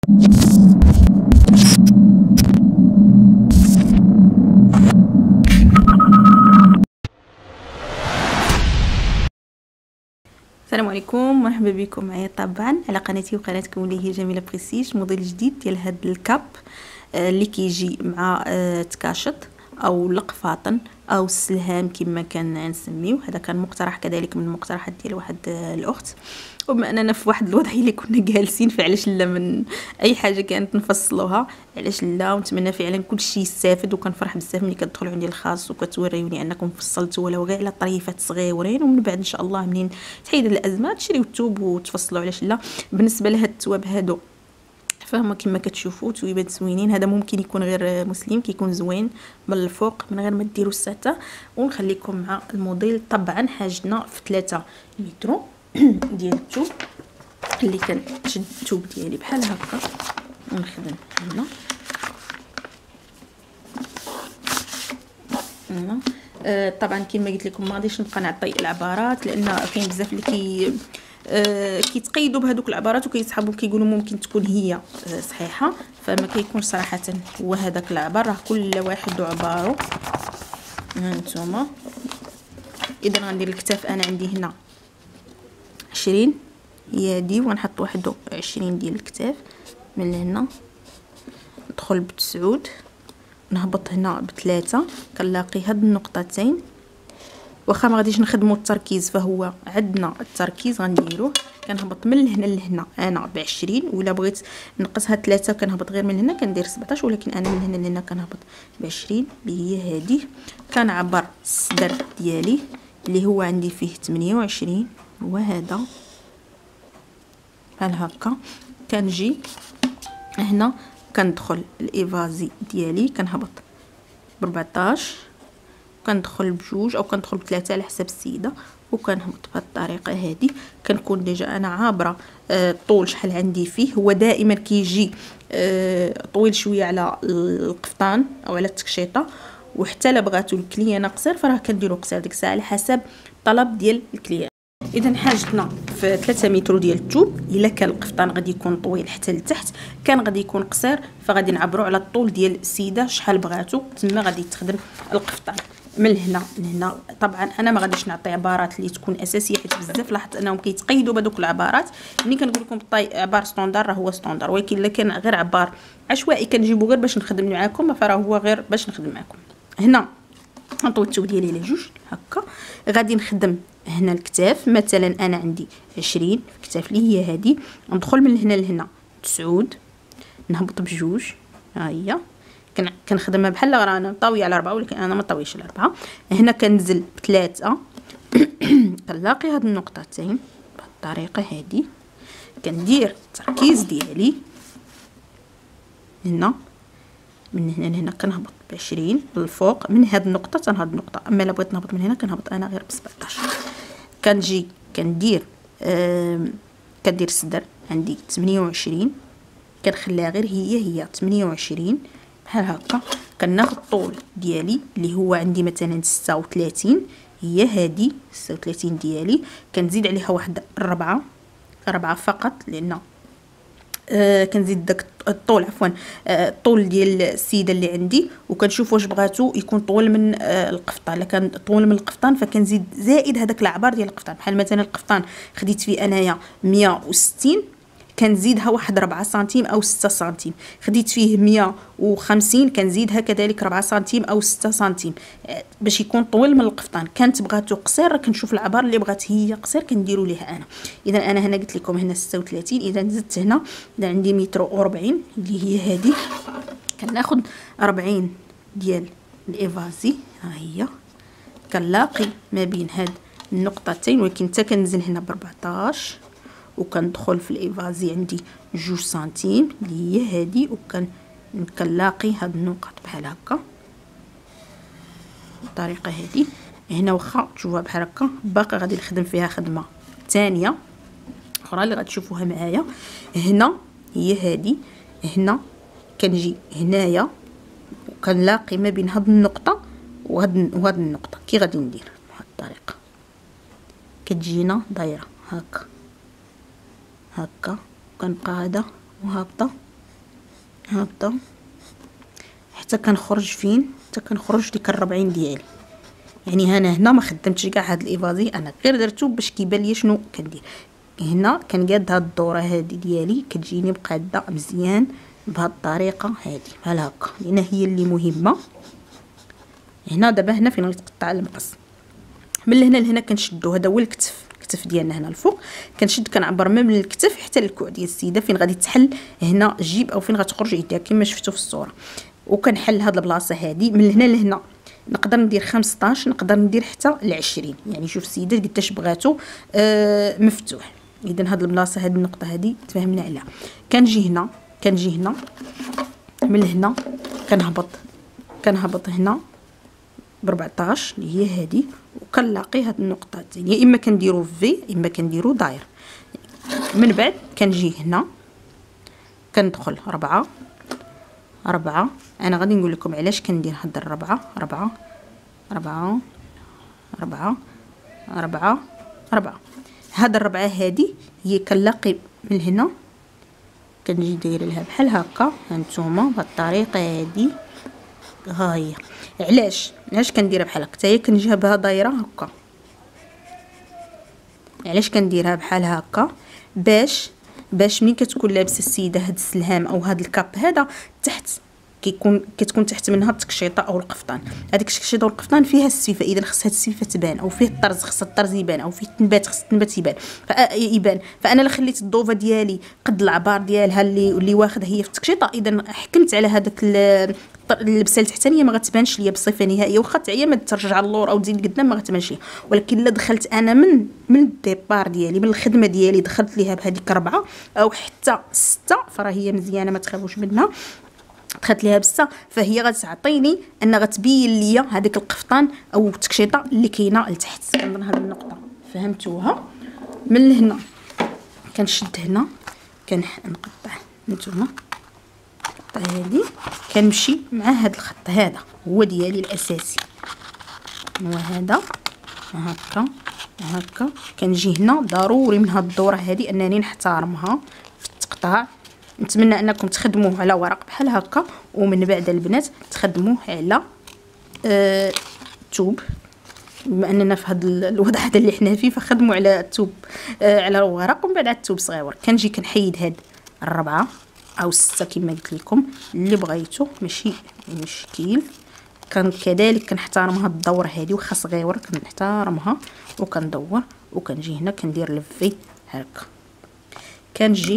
السلام عليكم، مرحبا بكم معايا طبعا على قناتي وقناتكم اللي هي جميله بريسيج. موديل جديد ديال هذا الكاب اللي كيجي مع تكاشط او القفاطن او السلهام كما كان نسميو. هذا كان مقترح كذلك من المقترحات ديال واحد الاخت، وبما اننا في واحد الوضع اللي كنا جالسين فعلاش لا من اي حاجه كانت نفصلوها، علاش لا. ونتمنى فعلا كل شيء يستافد، وكنفرح بزاف ملي كتدخلوا عندي الخاص وكتوريوني انكم فصلتوا ولو غير على طريفات صغيورين، ومن بعد ان شاء الله منين تحيد الازمه تشريو الثوب وتفصلوا. علاش لا. بالنسبه لهاد الثواب هادو فهما كما كتشوفوا تويبات زوينين. هذا ممكن يكون غير مسلم، كيكون زوين من الفوق من غير ما ديروا الساته. ونخليكم مع الموديل. طبعا حاجتنا في 3 متر ديال الثوب اللي كنشد الثوب ديالي بحال هكا ونخدم هنا. طبعا كما قلت لكم ما غاديش نبقى نعطي العبارات، لان كاين بزاف اللي كيتقيدوا بهذوك العبارات وكيسحبوا كيقولوا ممكن تكون هي صحيحه، فما كيكونش صراحه هو هذاك العبار. راه كل واحد وعباره. هانتوما اذا غندير الكتاف انا عندي هنا 20 هي هادي، ونحط واحد 20 ديال الكتاف من هنا. ندخل ب9 نهبط هنا ب3 كنلاقي هاد النقطتين. واخا ما غاديش نخدموا التركيز فهو عندنا التركيز غنديروه. كنهبط من هنا لهنا انا ب20، ولا بغيت نقصها 3 كنهبط غير من هنا كندير 17، ولكن انا من هنا لهنا كنهبط ب20 اللي هي هادي. كنعبر الصدر ديالي اللي هو عندي فيه 28 وهذا بحال هكا. كنجي هنا كندخل الايفازي ديالي كنهبط ب14، كندخل بجوج او كندخل ب3 على حسب السيده، وكنهبط بهذه الطريقه هذه. كنكون ديجا انا عابره الطول شحال عندي فيه. هو دائما كيجي طويل شويه على القفطان او على التكشيطه، وحتى لا بغاتو الكليانه قصير فراه كنديرو قصير ديك الساعه على حسب الطلب ديال الكليان. اذا حاجتنا في 3 متر ديال الثوب. الا كان القفطان غادي يكون طويل حتى لتحت، كان غادي يكون قصير فغادي نعبروا على الطول ديال السيده شحال بغاتو، تما غادي تخدم القفطان من هنا لهنا. طبعا انا ما غاديش نعطي عبارات اللي تكون اساسيه، حيت بزاف لاحظت انهم كيتقيدوا بهذوك العبارات. ملي كنقول لكم عبار ستوندار راه هو ستوندار، ولكن الا كان غير عبار عشوائي كنجيبو غير باش نخدم معاكم فراه هو غير باش نخدم معاكم. هنا نطوي الثوب ديالي على جوج هكا. غادي نخدم هنا الكتاف. مثلا انا عندي 20 في الكتاف اللي هي هذه. ندخل من هنا لهنا 9، نهبط بجوج ها هي. كنخدمها بحال رانا طاويه على 4، ولكن انا ما طاويش على 4. هنا كنزل ب3 كنلاقي هاد النقطتين بهاد الطريقه هذه. كندير التركيز ديالي هنا من هنا لهنا. كنهبط ب20 للفوق من هاد النقطه حتى هاد النقطه. اما الا بغيت نهبط من هنا كنهبط انا غير ب17. كنجي كندير الصدر عندي 28، كنخليها غير هي 28 بحال هكا. كناخذ الطول ديالي اللي هو عندي مثلا 36، هي هذه 36 ديالي. كنزيد عليها واحد 4 فقط، لان كنزيد داك الطول الطول ديال السيده اللي عندي، وكنشوف واش بغاتو يكون طول من القفطان. الا كان طول من القفطان فكنزيد زائد هذاك العبار ديال القفطان. بحال مثلا القفطان خديت فيه انايا 160، كنزيدها واحد 4 سنتيم او 6 سنتيم. خديت فيه 150 كنزيدها كذلك 4 سنتيم او 6 سنتيم باش يكون طويل من القفطان. كانت بغاتو قصير كنشوف العبار اللي بغات هي قصير كنديروا ليها انا. اذا انا هنا قلت لكم هنا 36، اذا زدت هنا اذا عندي 140 اللي هي هذه. كناخذ 40 ديال الايفازي ها هي. كنلاقي ما بين هاد النقطتين، ولكن حتى كنزل هنا ب14، وكندخل في الايفازي عندي 2 سنتيم اللي هي هذه. وكنلاقي هاد النقط بحال هكا بالطريقه هذه. هنا واخا تشوفوها بحال هكا باقي غادي نخدم فيها خدمه ثانيه اخرى اللي غتشوفوها معايا. هنا هي هذه. هنا كنجي هنايا وكنلاقي ما بين هاد النقطه وهاد النقطه. كي غادي ندير بهاد الطريقه كتجينا دايره هكا كنبقى هذا وهابطه هكذا حتى كنخرج فين، حتى كنخرج ديك الربعين ديالي. يعني انا هنا ما خدمتش كاع هاد الافازي، انا غير درتو باش كيبان لي شنو كندير. هنا كنقاد هاد الدوره هادي ديالي كتجيني مقاده مزيان بهاد الطريقه هادي بحال هكا، لان هي اللي مهمه. هنا دابا هنا فين غيتقطع المقص، من هنا لهنا كنشدو، هذا هو الكتف ديالنا هنا الفوق، كنشد كنعبر من الكتف حتى للكوع ديال السيده فين غادي تحل هنا الجيب او فين غتخرج يديها كما شفتوا في الصوره. وكنحل هاد البلاصه هادي من هنا لهنا، نقدر ندير 15، نقدر ندير حتى ل20. يعني شوف السيده قداش بغاتو مفتوح. اذا هاد البلاصه هاد النقطه هادي تفاهمنا عليها. كنجي هنا من هنا كنهبط هنا ب 14 اللي هي هادي، وكنلاقي هاد النقطه الثانيه، اما كنديرو في اما كنديرو داير. من بعد كنجي هنا كندخل 4 4. انا غادي نقول لكم علاش كندير هاد الربعه 4 4 4 4 4. هاد الربعه هادي هي كنلاقي من هنا، كنجي دايره لها بحال هكا هانتوما بهاد الطريقه هادي. ها هي علاش كنديرها بحال هكا، حتى هي كنجيها بها دايره هكا. علاش كنديرها بحال هكا؟ باش ملي كتكون لابسه السيده هاد السلهام او هاد الكاب هذا تحت، كتكون تحت منها التكشيطه او القفطان. هذيك التكشيطه والقفطان فيها السفيفه، اذا خص هاد السفيفه تبان، او فيه الطرز خص الطرز يبان، او فيه التنبات خص التنبات يبان. فانا لا خليت الضوفه ديالي قد العبار ديالها اللي واخده هي في التكشيطه، اذا حكمت على هذاك اللبسه التحتانيه ما غتبانش ليا بصفه نهائيه. واخا تعيا ما ترجع اللور او تزيد قدام ما غتبانش ليا. ولكن الا دخلت انا من الديبار ديالي، من الخدمه ديالي، دخلت ليها بهذيك 4 او حتى 6، فراه هي مزيانه ما تخافوش منها. دخلت ليها بسه، فهي غتعطيني ان غتبين ليا هذيك القفطان او التكشيطه اللي كاينه لتحت. كنظن هذه النقطه فهمتوها. من هنا كنشد هنا كنقطع نتوما القطعه هذه، كنمشي مع هذا الخط هذا هو ديالي الاساسي، هو هذا هكا. كنجي هنا ضروري من هاد الدوره هذه انني نحترمها في التقطاع. نتمنى انكم تخدموه على ورق بحال هكا، ومن بعد البنات تخدموه على توب. بما اننا في هذا الوضع هذا اللي حنا فيه، فخدموا على التوب على الورق، ومن بعد على التوب صغيور. كنجي كنحيد هاد 4 او 6 كما قلت لكم اللي بغيتو، ماشي مشكل. كذلك كنحترم هاد الدوره هذه واخا صغيور كنحترمها، وكندور وكنجي هنا كندير لفي هكا. كنجي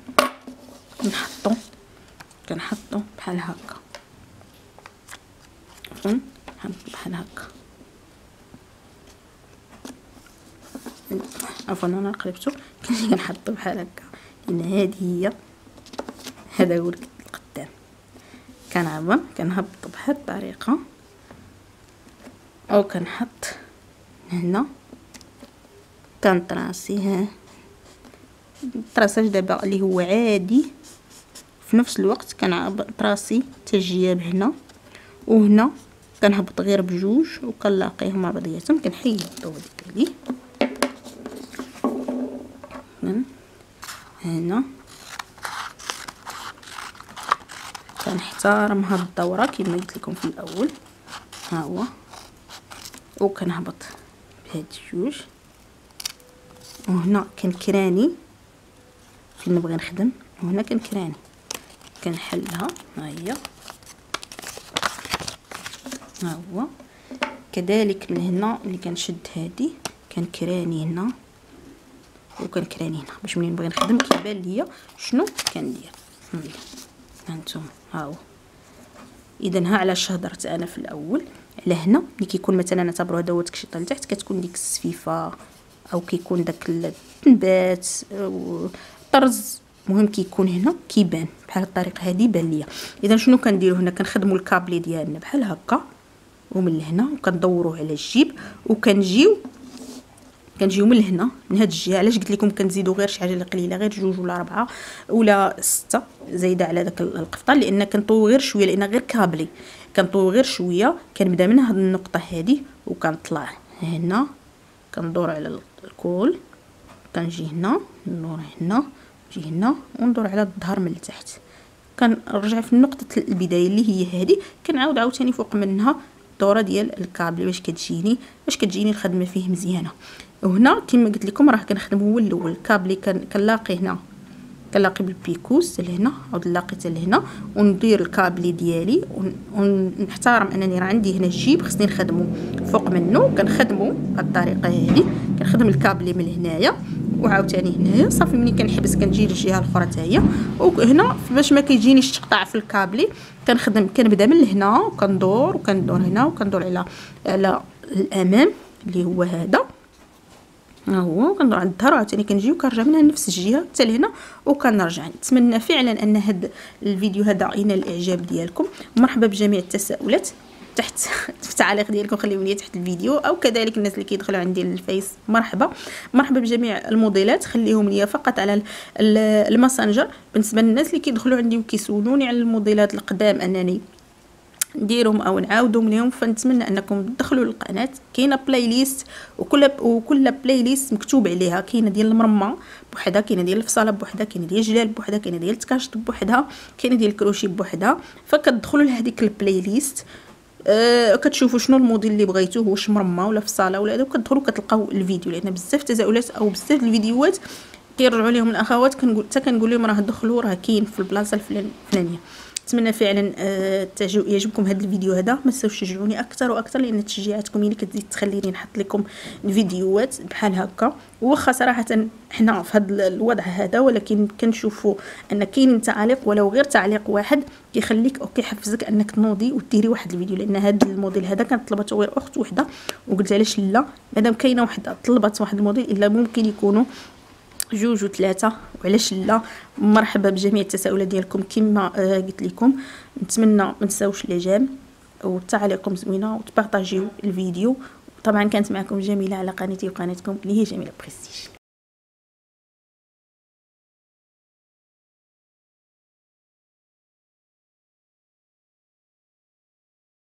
كنحطو بحال هكا، بحال هكا. عفوا انا قلبتو. كنجي كنحطو بحال هكا، لان هذه هذا هو القدام. كنعبر كنهبط بهاد الطريقه، او كنحط هنا كنطراسيها الطراساج دابا اللي هو عادي. في نفس الوقت كنعبر طراسي تجياب هنا وهنا، كنهبط غير بجوج وكنلاقيهم مع بعضياتهم. كنحيد الضوء ديالي هنا، كنحترم هاد الدوره كما قلت لكم في الاول. ها هو، وكنهبط بهاد الجوج، وهنا كنكراني فين نبغي نخدم، وهنا كنكراني كنحلها. ها هي، ها هو. كذلك من هنا ملي كنشد هادي كنكراني هنا وكنكراني هنا، باش ملي نبغي نخدم كيبان ليا شنو كندير. هانتوما ها هو. اذا ها علاش هضرت انا في الاول على هنا. ملي كيكون مثلا نعتبروا هذا هو التكشيطه لتحت، كتكون ديك السفيفه او كيكون داك التنبات طرز، مهم كيكون هنا كيبان بحال الطريقه هذه بان ليا. اذا شنو كنديروا هنا؟ كنخدموا الكابلي ديالنا بحال هكا ومن هنا، وكندوروه على الجيب، وكنجيو من هنا من هاد الجهه. علاش قلت لكم كنزيدوا غير شي حاجه اللي قليله، غير 2 ولا 4 ولا 6 زايده على داك القفطان، لان كنطوي غير شويه، لان غير كابلي كنطوي غير شويه. كنبدا من هاد النقطه هذه وكنطلع هنا، كندور على الكول، كنجي هنا ندور هنا، نجي هنا وندور على الظهر من التحت. كنرجع في نقطه البدايه اللي هي هذه، كنعاود عاوتاني فوق منها الدوره ديال الكابل باش كتجيني الخدمه فيه مزيانه. وهنا كما قلت لكم راه كنخدم هو الاول الكابل كنلاقي هنا، كنلاقي بالبيكوس لهنا، عاود لاقيته لهنا، وندير الكابل ديالي ونحترم انني راه عندي هنا الجيب خصني نخدمو فوق منه. كنخدمو بهذه الطريقه هذه، كنخدم الكابل من هنايا وعاوتاني هنايا صافي. ملي كنحبس كنجي للجهه الاخرى حتى هي. وهنا باش ما كيجينيش تقطع في الكابل كنبدا من هنا وكندور هنا وكندور على الامام اللي هو هذا، ها هو كندور على الظهر عاوتاني كنجي وكنرجع منها نفس الجهه حتى لهنا وكنرجع. نتمنى فعلا ان هذا الفيديو هذا ينال الاعجاب ديالكم. مرحبا بجميع التساؤلات تحت في التعاليق ديالكم، خليو لي تحت الفيديو، او كذلك الناس اللي كيدخلوا عندي للفيس مرحبا بجميع الموديلات، خليهم لي فقط على الماسنجر. بالنسبه للناس اللي كيدخلوا عندي وكيسولوني على الموديلات القدام انني نديرهم او نعاودهم لهم، فنتمنى انكم تدخلوا للقناه. كاينه بلاي ليست وكل بلاي ليست مكتوب عليها، كاينه ديال المرمى بوحدها، كاينه ديال الفصاله بوحدها، كاينه ديال الجلال بوحدها، كاينه ديال التكاشط بوحدها، كاينه ديال الكروشي بوحدها. فكتدخلوا لهذيك البلاي ليست كتشوفوا شنو الموديل اللي بغيتوه، واش مرمى ولا فصاله ولا هذا، وكتدخلوا كتلقاو الفيديو. لان بزاف تساؤلات او بزاف الفيديوهات كيرجعوا لهم الاخوات كنقول لهم راه دخلوا راه كاين في البلاصه الفلانيه. نتمنى فعلا يعجبكم هذا الفيديو هذا. ما تنساوش تشجعوني اكثر واكثر، لان تشجيعاتكم هي اللي كتزيد تخليني نحط لكم الفيديوهات بحال هكا. واخا صراحه حنا في هذا الوضع هذا، ولكن كنشوفوا ان كاين تعاليق ولو غير تعليق واحد كيخليك او كيحفزك انك تنوضي وديري واحد الفيديو. لان هذا الموديل هذا كانت طلبته غير اخت وحده، وقلت علاش لا، مادام كاينه وحده طلبت واحد الموديل الا ممكن يكونوا جوج وثلاثه، وعلاش لا. مرحبا بجميع التساؤلات ديالكم كما قلت لكم. نتمنى ما تنساوش الاعجاب وتعليقكم زوينه وتبارطاجيو الفيديو. طبعا كانت معكم جميله على قناتي وقناتكم اللي هي جميله بريستيج.